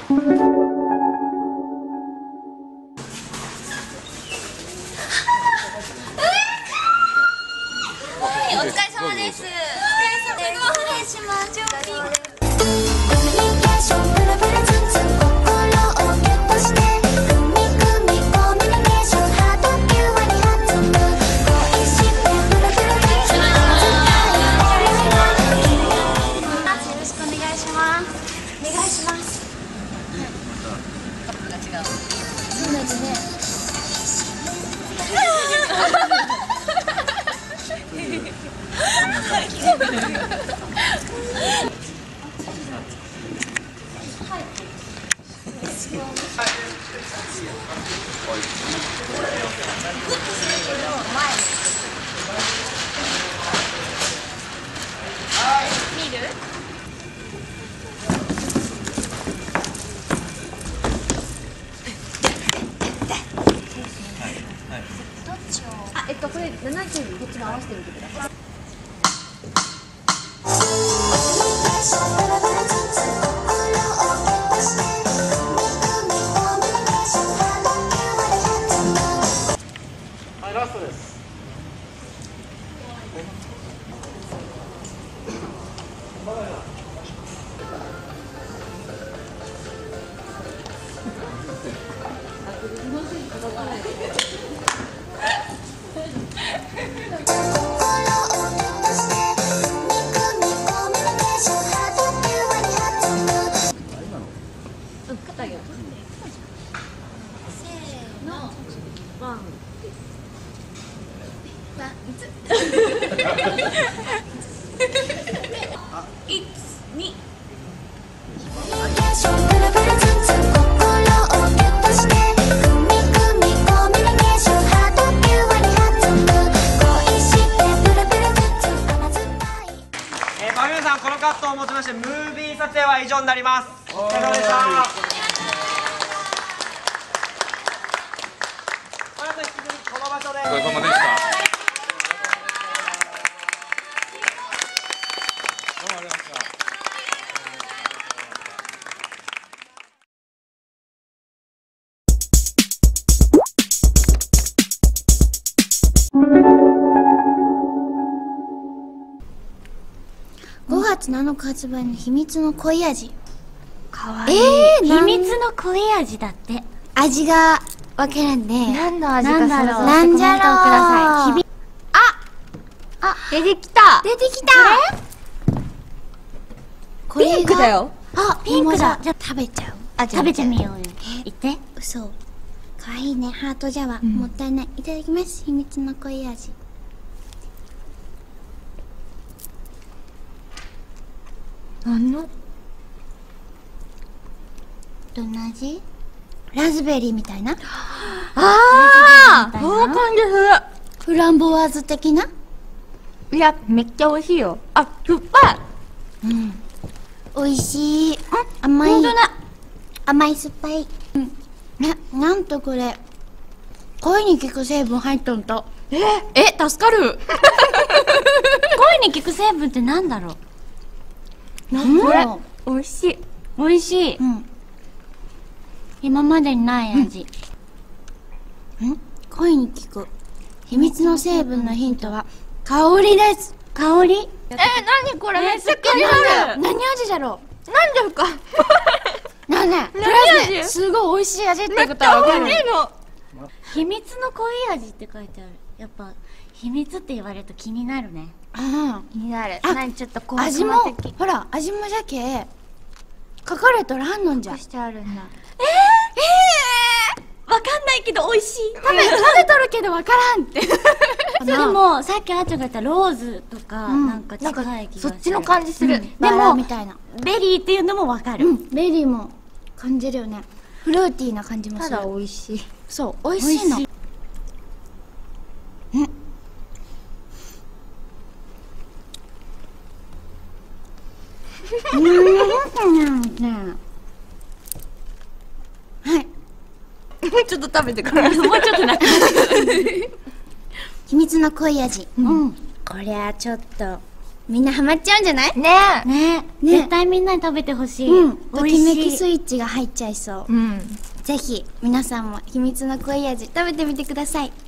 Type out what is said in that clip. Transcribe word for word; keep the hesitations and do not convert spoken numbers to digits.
お疲れ様です。お疲れ様です。お願いします。ジョーピング。 あ、えっとこれななじゅうにこっちも合わせてみてください。 はい、ラストです。 バミューさん、このカットをもちましてムービー撮影は以上になります。お疲れ様でした。皆さん、引き続きこの場所で。お疲れ様でした。どうもありがとうございました。 ごがつなのか発売の秘密の濃い味。 かわいい。 えー、 秘密の濃い味だって。 味がわからんね。 何の味か想像してコメントをくだなんじゃろう。 さい。ひびああ、出てきた。 出てきた。これピンクだよ。 あ、 ピンクだ。 じゃあ食べちゃう。 あ、食べてみようよ。いって。 嘘。かわいいね。ハートじゃわ。 うん、 もったいない。いただきます。秘密の濃い味。 何のどんな味？ラズベリーみたいな？ ああ、そんな感じすフランボワーズ的な？ る。いや、めっちゃ美味しいよ。あ、酸っぱい。 うん。美味しい。甘い。 ほんとだ。 甘い酸っぱい。うん。ね、なんとこれ。声に効く成分入っとんと。 え、え、助かる。声に効く成分ってなんだろう。 なんこれだろ美味しい。美味しい。 う。うん。 今までにない味。 ん？声に効く。秘密の成分のヒントは、香りです。 香り？え、なにこれめっちゃ気になる。 何味じゃろなんでか。 う？なあね、とりあえずね、すごい美味しい味ってことはわかる。 の。秘密の濃い味って書いてある。やっぱ秘密って言われると気になるね。 うん。 気になる。 あ、 何ちょっとこう味も、ほら、味もじゃけ、書かれとらんのんじゃ。 してあるんだ。えー、えー、わかんないけど美味しい。 食べ、食べとるけどわからんって。 でもさっきあーちゃんが言ったローズとか、 うん、 なんか近い気がする。 そっちの感じする。 うん、 でもバラみたいな。 ベリーっていうのもわかる。 うん、ベリーも感じるよね。フルーティーな感じもする。 ただ美味しい。 そう、美味しいの。うん。うん、はい。 もうちょっと食べてから。もうちょっとな。 秘密の濃い味。 うん。 こりゃちょっとみんなハマっちゃうんじゃない？ ねえ。ねえ。絶対対みんなに食べてほしい。 うんとき美味しい。 めきスイッチが入っちゃいそう。 うん。 ぜひ皆さんも秘密の濃い味食べてみてください。